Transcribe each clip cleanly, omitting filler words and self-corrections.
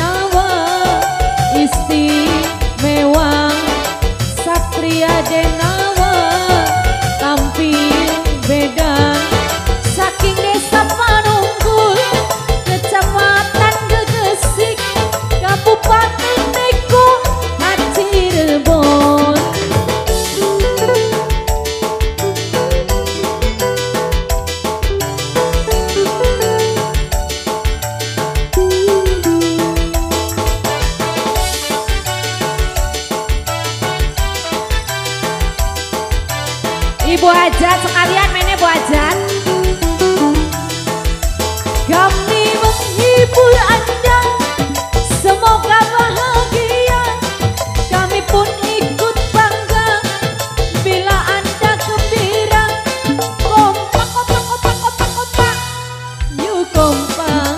Denawa istimewa, Satria Denawa tampil beda, saking desa Panunggul, kecamatan Gegesik, Kabupaten Neko, Cirebon. Ibu hajat sekalian, mainnya Bu hajat. Kami menghibur Anda, semoga bahagia. Kami pun ikut bangga bila Anda gembira. Kompak, kompak, kompak, kompak, kompak, yuk kompak.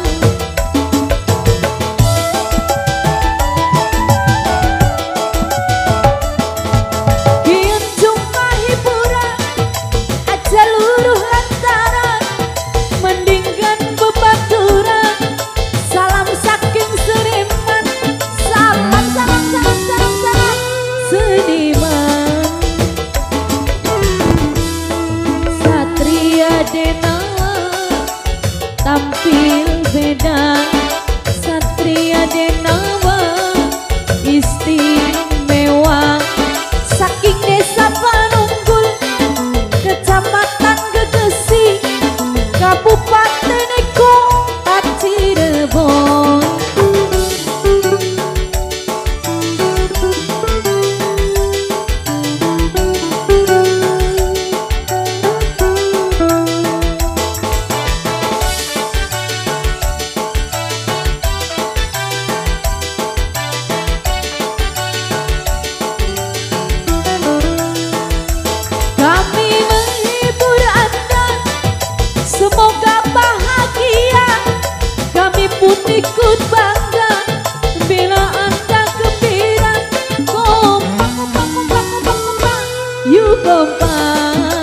Kian cuma hiburan aja luruh lantaran, mendingan bebaturan. Salam saking Seniman, salam salam salam salam salam Seniman. Satria Denawa tampil beda, Satria Denawa istimewa, saking desa Panunggul, kecamatan Gegesik, Kabupaten Neko, Cirebon. Kami menghibur Anda, semoga bahagia. Kami pun ikut bangga bila Anda gembira. Kompak, kompak, kompak, kompak, kompak, yuk kompak.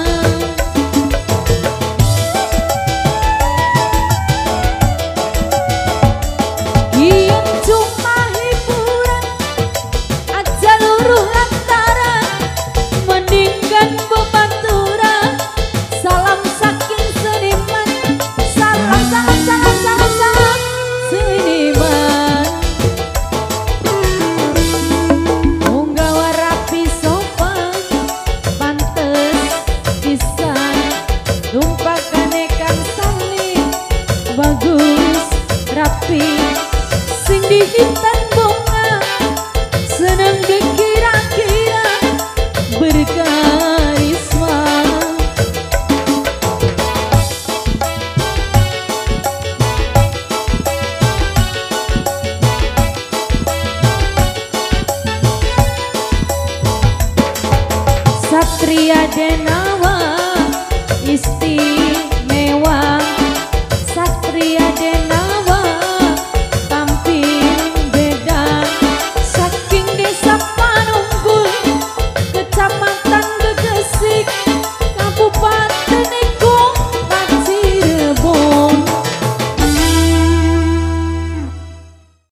Kian cuma hiburan aja luruh lantaran, mendingan bebaturan. Salam saking Seniman, salam salam salam salam salam Seniman. Munggawa rapi sopan, pantes pisan, numpakan Kang Salim, bagus rapi, sing dihitan bunga, seneng dikira-kira berkarisma. Satria Denawa istimewa,